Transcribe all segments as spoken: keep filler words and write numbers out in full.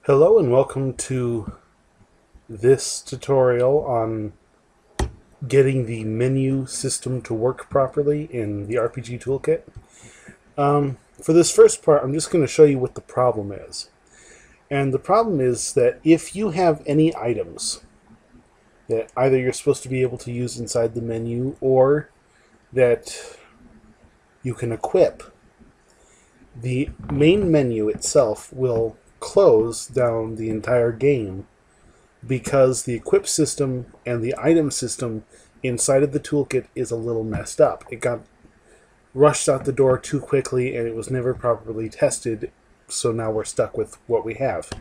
Hello and welcome to this tutorial on getting the menu system to work properly in the R P G Toolkit. Um, for this first part, I'm just going to show you what the problem is. And the problem is that if you have any items that either you're supposed to be able to use inside the menu or that you can equip, the main menu itself will close down the entire game because the equip system and the item system inside of the toolkit is a little messed up. It got rushed out the door too quickly and it was never properly tested, so now we're stuck with what we have.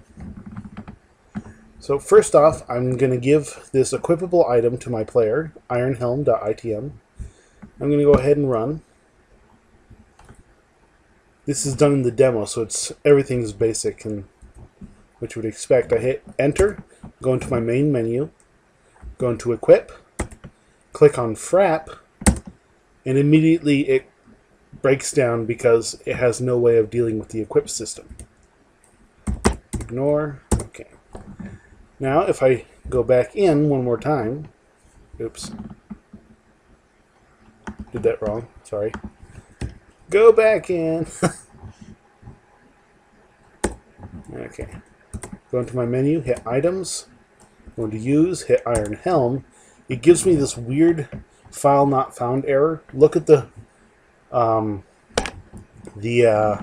So first off, I'm going to give this equipable item to my player, iron helm dot I T M. I'm going to go ahead and run. This is done in the demo, so it's everything's basic and what you would expect. I hit enter, go into my main menu, go into equip, click on frap, and immediately it breaks down because it has no way of dealing with the equip system. Ignore. Okay. Now if I go back in one more time, oops, did that wrong, sorry. Go back in. Okay. Go into my menu, hit items, go into use, hit iron helm. It gives me this weird file not found error. Look at the um, the uh,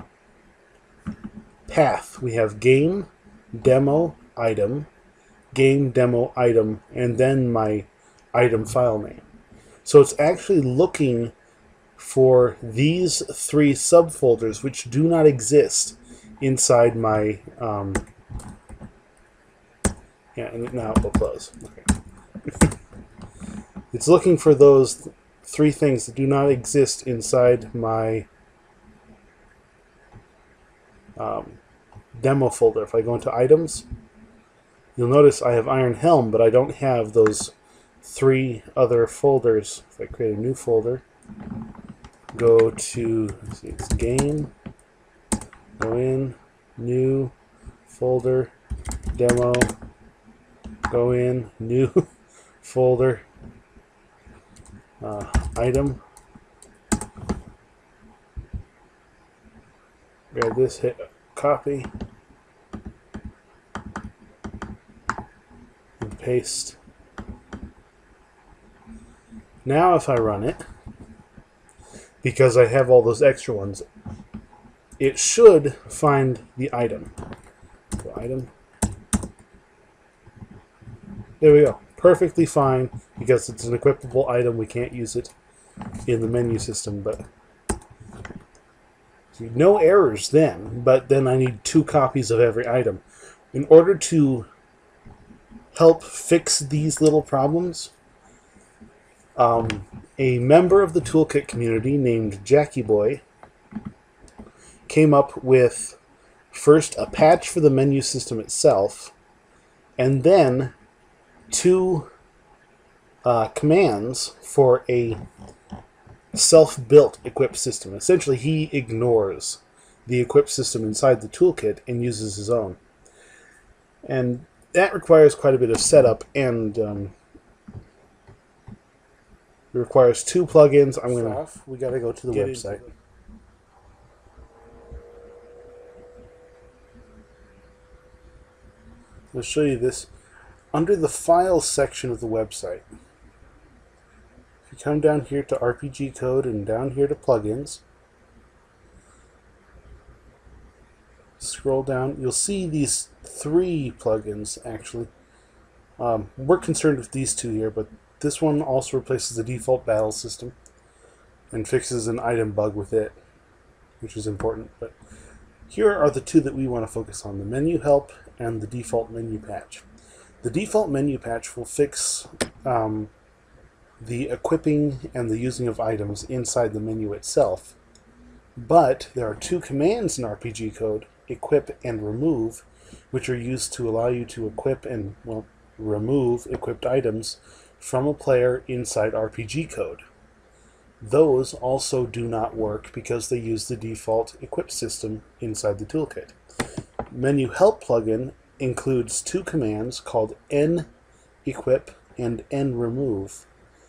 path. We have game, demo, item, game, demo, item, and then my item file name. So it's actually looking for these three subfolders which do not exist inside my um, yeah, and now it will close. Okay. It's looking for those th three things that do not exist inside my um, demo folder. If I go into items, you'll notice I have iron helm, but I don't have those three other folders. If I create a new folder, go to, let's see, it's game, go in, new, folder, demo, go in, new, folder, uh, item, grab this, hit copy, and paste. Now if I run it, because I have all those extra ones, it should find the item. So item. There we go. Perfectly fine, because it's an equipable item. We can't use it in the menu system, but no errors then, but then I need two copies of every item. In order to help fix these little problems, um, a member of the Toolkit community named Jackie Boy came up with first a patch for the menu system itself, and then two uh, commands for a self-built equip system. Essentially, he ignores the equip system inside the toolkit and uses his own. And that requires quite a bit of setup, and um, it requires two plugins. I'm gonna. We got to go to the website. I'll show you this. Under the Files section of the website, if you come down here to R P G Code and down here to Plugins, scroll down, you'll see these three plugins actually. Um, we're concerned with these two here, but this one also replaces the default battle system and fixes an item bug with it, which is important. But here are the two that we want to focus on, the menu help and the default menu patch. The default menu patch will fix um, the equipping and the using of items inside the menu itself, but there are two commands in R P G code, equip and remove, which are used to allow you to equip and, well, remove equipped items from a player inside R P G code. Those also do not work because they use the default equip system inside the toolkit. Menu help plugin includes two commands called n-equip and n-remove.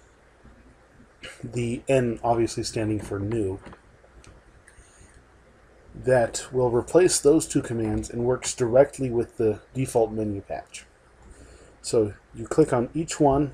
The N obviously standing for new. That will replace those two commands and works directly with the default menu patch. So you click on each one,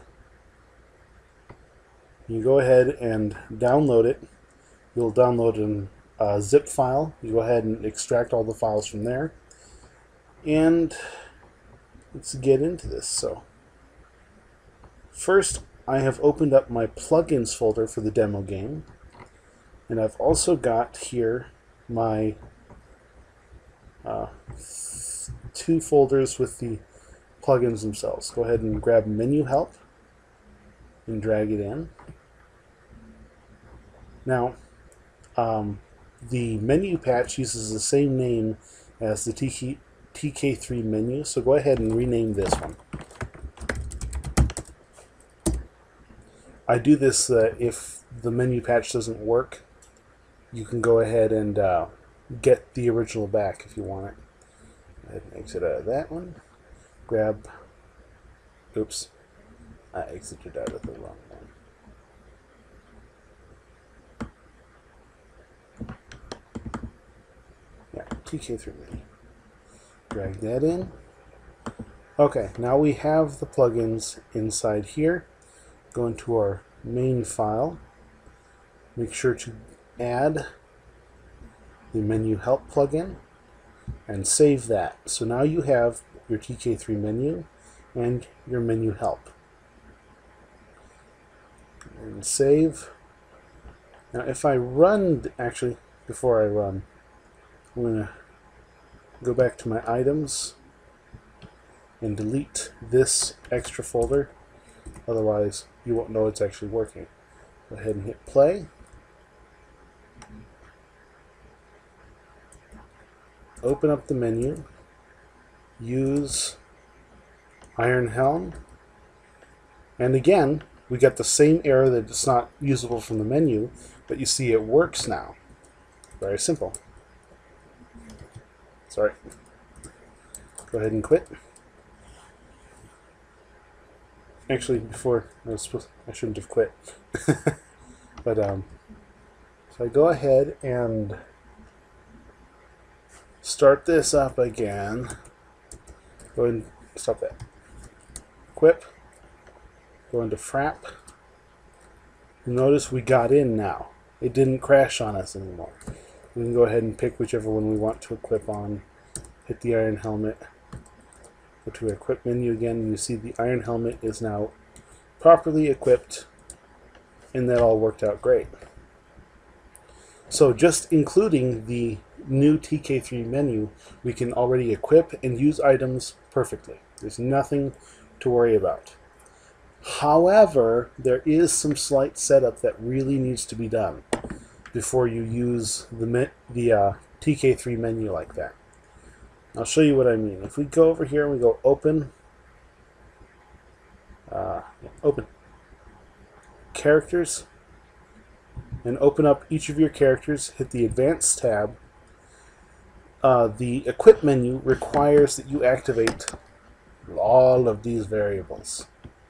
you go ahead and download it. You'll download an uh, zip file. You go ahead and extract all the files from there. And let's get into this. So first, I have opened up my plugins folder for the demo game. And I've also got here my uh, two folders with the plugins themselves. Go ahead and grab menu help and drag it in. Now, um, the menu patch uses the same name as the T K three menu, so go ahead and rename this one. I do this uh, if the menu patch doesn't work. You can go ahead and uh, get the original back if you want it. Go ahead and exit out of that one. Grab, oops, I exited out of the wrong one. Yeah, T K three menu. Drag that in. Okay, now we have the plugins inside here. Go into our main file. Make sure to add the menu help plugin and save that. So now you have your T K three menu and your menu help. And save. Now if I run, actually before I run, I'm going to go back to my items and delete this extra folder. Otherwise you won't know it's actually working. Go ahead and hit play. Open up the menu. Use Iron Helm. And again, we got the same error that it's not usable from the menu, but you see it works now. Very simple. Sorry. Go ahead and quit. Actually, before I was supposed, I shouldn't have quit. But um, so I go ahead and start this up again. Go ahead and stop that. Equip. Go into Frap. Notice we got in now. It didn't crash on us anymore. We can go ahead and pick whichever one we want to equip on. Hit the Iron Helmet. Go to our Equip menu again, and you see the Iron Helmet is now properly equipped, and that all worked out great. So just including the new T K three menu, we can already equip and use items perfectly. There's nothing to worry about. However, there is some slight setup that really needs to be done before you use the, the uh, T K three menu like that. I'll show you what I mean. If we go over here and we go open, uh, open characters, and open up each of your characters, hit the Advanced tab. Uh, the Equip menu requires that you activate all of these variables.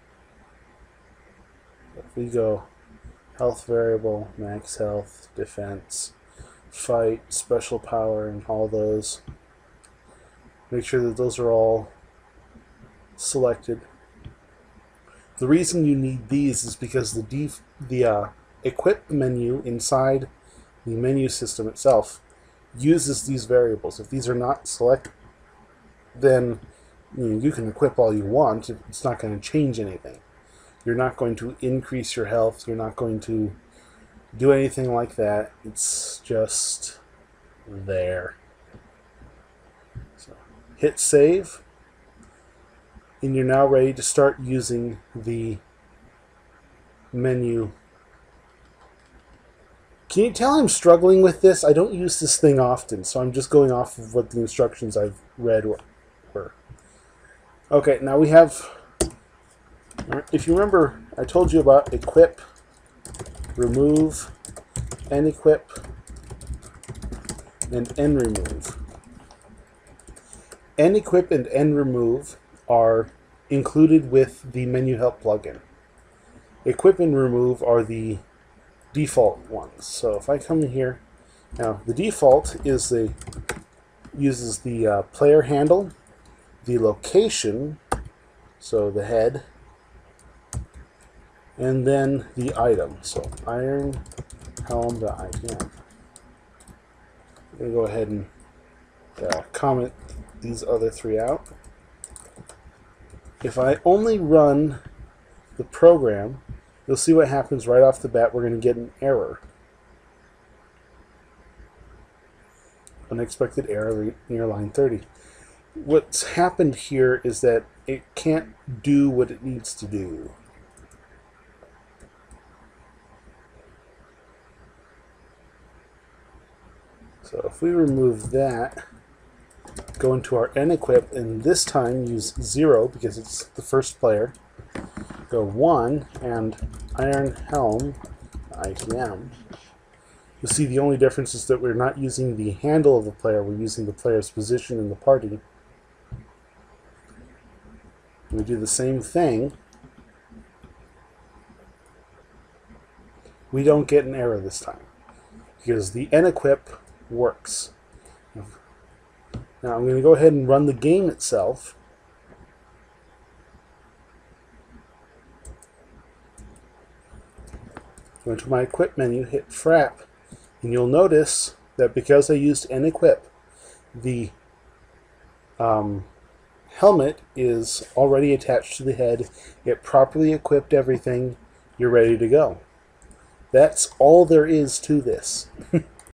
If we go health variable, max health, defense, fight, special power, and all those, make sure that those are all selected. The reason you need these is because the def the uh, Equip menu inside the menu system itself uses these variables. If these are not selected, then you know, you can equip all you want. It's not going to change anything. You're not going to increase your health. You're not going to do anything like that. It's just there. So hit save, and you're now ready to start using the menu. Can you tell I'm struggling with this? I don't use this thing often, so I'm just going off of what the instructions I've read were. Okay, now we have, if you remember, I told you about equip, remove, and equip, and n remove. N-equip and N-remove are included with the menu help plugin. Equip and remove are the default ones. So if I come in here, now the default is the uses the uh, player handle, the location, so the head, and then the item. So iron helm.itm. I'm going to go ahead and uh, comment these other three out. If I only run the program, you'll see what happens right off the bat. We're going to get an error. Unexpected error near line thirty. What's happened here is that it can't do what it needs to do. So if we remove that, go into our N-equip, and this time use zero because it's the first player. Go one and iron helm I T M. You'll see the only difference is that we're not using the handle of the player, we're using the player's position in the party. We do the same thing. We don't get an error this time because the N-equip works. Now I'm going to go ahead and run the game itself. Go into my equip menu, hit frap, and you'll notice that because I used N-equip, the um, helmet is already attached to the head. It properly equipped everything. You're ready to go. That's all there is to this.